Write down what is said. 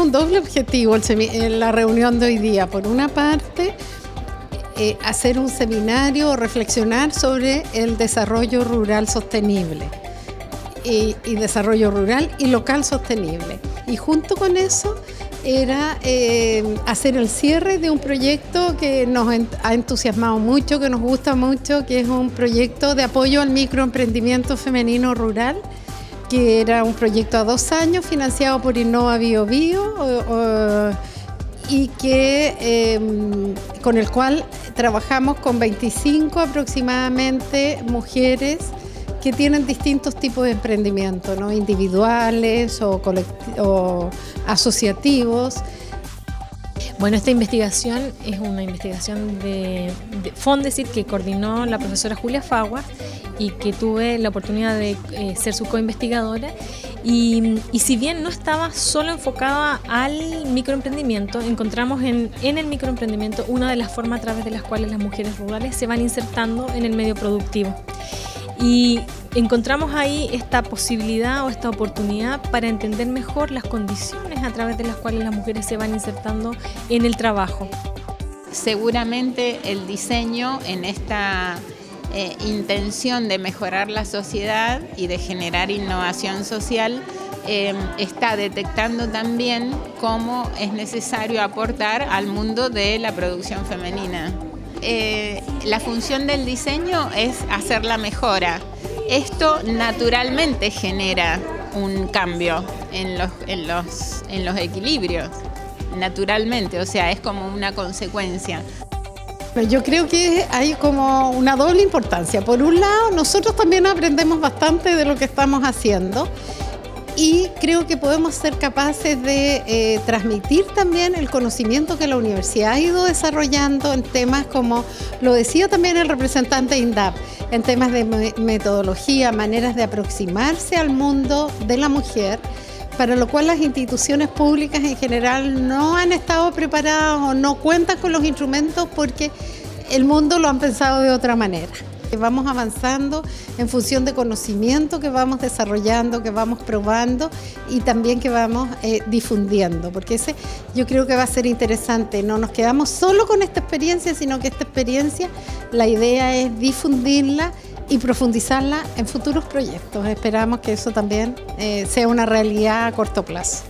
un doble objetivo en la reunión de hoy día. Por una parte, hacer un seminario o reflexionar sobre el desarrollo rural sostenible y desarrollo rural y local sostenible. Y junto con eso era hacer el cierre de un proyecto que nos ha entusiasmado mucho, que nos gusta mucho, que es un proyecto de apoyo al microemprendimiento femenino rural, que era un proyecto a 2 años financiado por Innova Bio Bio y que, con el cual trabajamos con 25 aproximadamente mujeres que tienen distintos tipos de emprendimiento, ¿no? Individuales o asociativos. Bueno, esta investigación es una investigación de Fondesit que coordinó la profesora Julia Fagua y que tuve la oportunidad de ser su coinvestigadora. Y si bien no estaba solo enfocada al microemprendimiento, encontramos en el microemprendimiento una de las formas a través de las cuales las mujeres rurales se van insertando en el medio productivo. Y encontramos ahí esta posibilidad o esta oportunidad para entender mejor las condiciones a través de las cuales las mujeres se van insertando en el trabajo. Seguramente el diseño en esta intención de mejorar la sociedad y de generar innovación social está detectando también cómo es necesario aportar al mundo de la producción femenina. La función del diseño es hacer la mejora. Esto naturalmente genera un cambio en los equilibrios, naturalmente, o sea, es como una consecuencia. Yo creo que hay como una doble importancia. Por un lado, nosotros también aprendemos bastante de lo que estamos haciendo y creo que podemos ser capaces de transmitir también el conocimiento que la universidad ha ido desarrollando en temas como, lo decía también el representante de INDAP, en temas de metodología, maneras de aproximarse al mundo de la mujer, para lo cual las instituciones públicas en general no han estado preparadas o no cuentan con los instrumentos porque el mundo lo han pensado de otra manera. Vamos avanzando en función de conocimiento que vamos desarrollando, que vamos probando y también que vamos difundiendo, porque ese yo creo que va a ser interesante. No nos quedamos solo con esta experiencia, sino que esta experiencia, la idea es difundirla y profundizarla en futuros proyectos. Esperamos que eso también sea una realidad a corto plazo.